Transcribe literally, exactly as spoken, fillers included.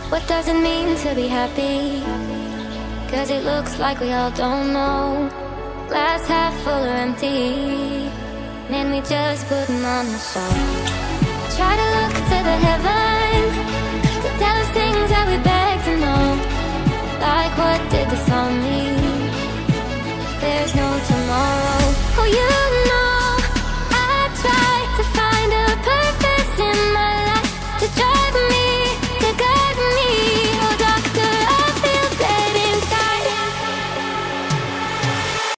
What does it mean to be happy? Cause it looks like we all don't know. Glass half full or empty, man, we just putting on the show.